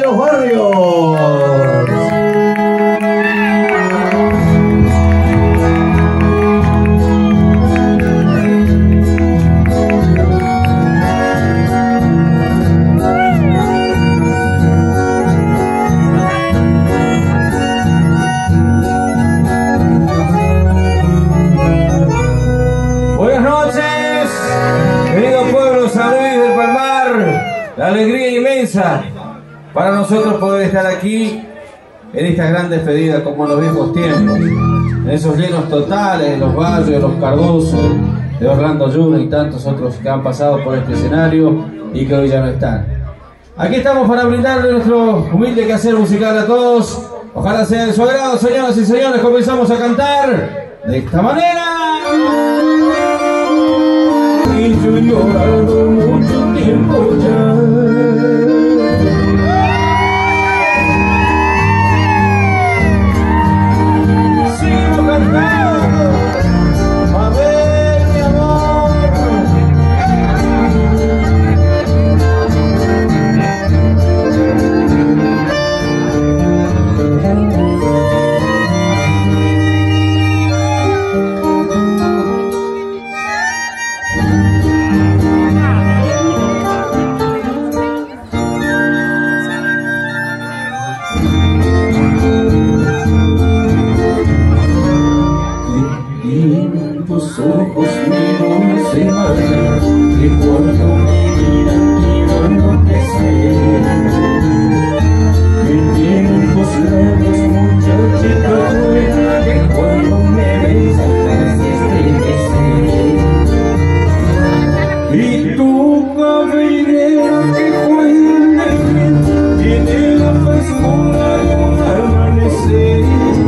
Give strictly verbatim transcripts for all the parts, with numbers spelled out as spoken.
Los barrios. Buenas noches, querido pueblo San Luis del Palmar. La alegría inmensa para nosotros poder estar aquí en esta gran despedida como en los viejos tiempos, en esos llenos totales de los Valles, de los Cardoso, de Orlando Juno y tantos otros que han pasado por este escenario y que hoy ya no están. Aquí estamos para brindarle nuestro humilde quehacer musical a todos. Ojalá sea de su agrado, señoras y señores. Comenzamos a cantar de esta manera. Y yo he llorado mucho tiempo ya. Tus ojos mi dulce madre, que cuando me miran quiero enloquecer. Que tienen tus labios muchachita buena, que cuando me besas me haces estremecer. Y tu cabellera que juega tiene la frescura de un amanecer.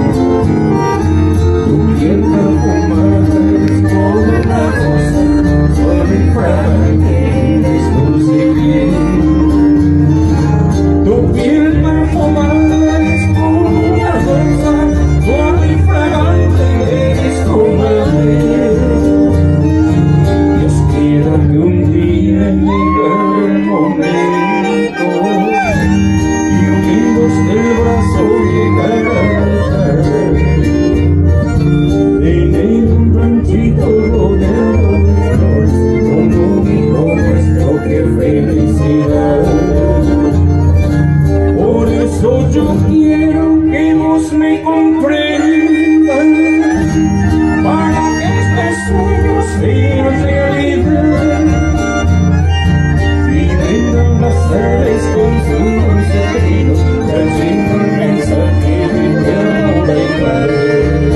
Tu piel perfumada una cosa suave y fragante, es dulce piel. Tu piel perfumada es como una rosa suave y fragante, eres como él. Dios quiera que un día llegue el momento y unidos del brazo llegará en un ranchito rodeado de flores, un único nuestro, qué felicidad. Por eso yo quiero que vos me comprendas, para que este sueño sea realidad y vengan las aves con sus sentidos, trayendo un mensaje de amor y paz.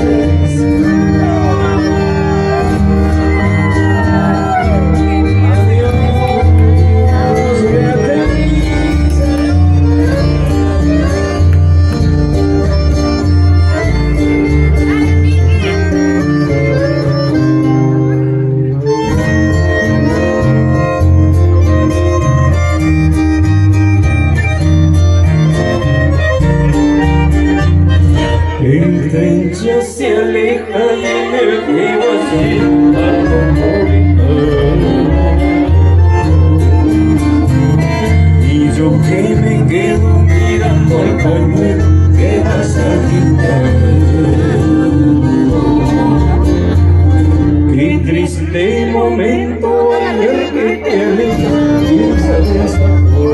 El tren ya se aleja y en el río así algo y yo que me quedo mirando el pañuelo que vas a quitar. Qué triste momento en el que te alejas, piensa de hasta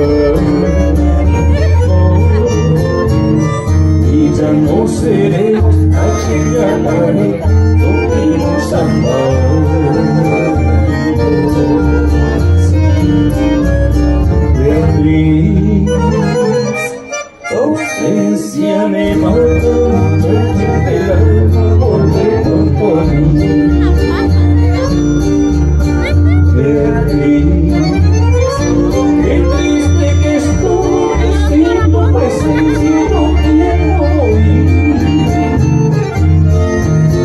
ya no seremos aquella pareja donde nos amamos. Beatriz, tu ausencia me mata, mujer del alma, volver junto a mí. Beatriz, qué triste que estoy sin tu presencia, no quiero.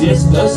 si estás